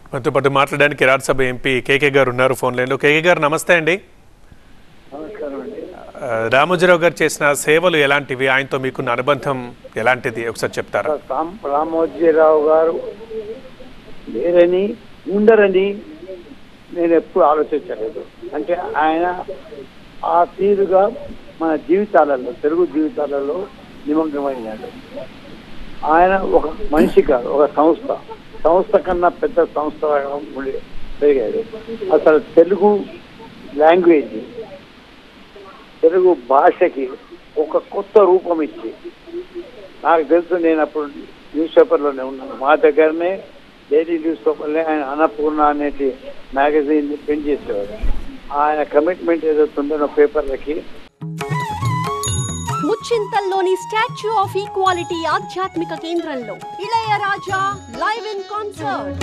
మనతో పాటు మాట్లాడడానికి రాజ్యసభ ఎంపీ కేకే గారు ఉన్నారు ఫోన్ లైన్లో. కేకే గారు నమస్తే అండి. రామోజీరావు గారు చేసిన సేవలు ఎలాంటివి, ఆయనతో మీకున్న అనుబంధం ఎలాంటిది ఒకసారి చెప్తారా? రామోజీరావు గారు లేరని ఉండరని నేను ఎప్పుడు ఆలోచించలేదు. అంటే ఆయన ఆ తీరుగా మన జీవితాలలో, తెలుగు జీవితాలలో నిమగ్నమైనాడు. ఆయన ఒక మనిషి కాదు, ఒక సంస్థ కన్నా పెద్ద సంస్థ పెరిగాడు. అసలు తెలుగు లాంగ్వేజ్, తెలుగు భాషకి ఒక కొత్త రూపం ఇచ్చి, నాకు తెలుసు, నేను అప్పుడు న్యూస్ పేపర్లోనే ఉన్నాను. మా దగ్గరనే డైలీ న్యూస్ పేపర్లే ఆయన అన్నపూర్ణ అనేది మ్యాగజైన్ ప్రింట్ చేసేవాడు. ఆయన కమిట్మెంట్ ఏదవుతుందో పేపర్లకి. ముచ్చింతల్లోని స్టాచ్యూ ఆఫ్ ఈక్వాలిటీ ఆధ్యాత్మిక కేంద్రంలో Ilaiyaraaja live in concert.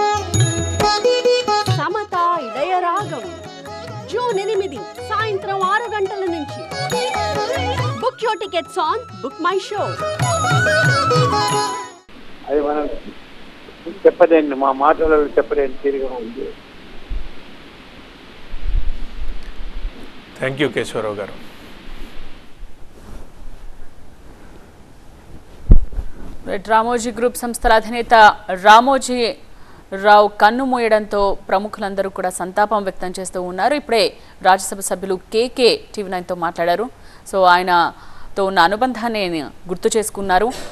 Samatha Ilayaragam June 8 సాయంత్రం 6 గంటల నుంచి. Book your tickets on book my show. అది మనం చెప్పలేండి, మా మాటలలో చెప్పలేని తీరుగా ఉంది. థ్యాంక్ యూ కేశవరావు గారు. రామోజీ గ్రూప్ సంస్థల అధినేత రామోజీ రావు కన్ను మూయడంతో ప్రముఖులందరూ కూడా సంతాపం వ్యక్తం చేస్తూ ఉన్నారు. ఇప్పుడే రాజ్యసభ సభ్యులు కేకే TV9తో మాట్లాడారు. సో ఆయనతో ఉన్న అనుబంధాన్ని గుర్తు చేసుకున్నారు.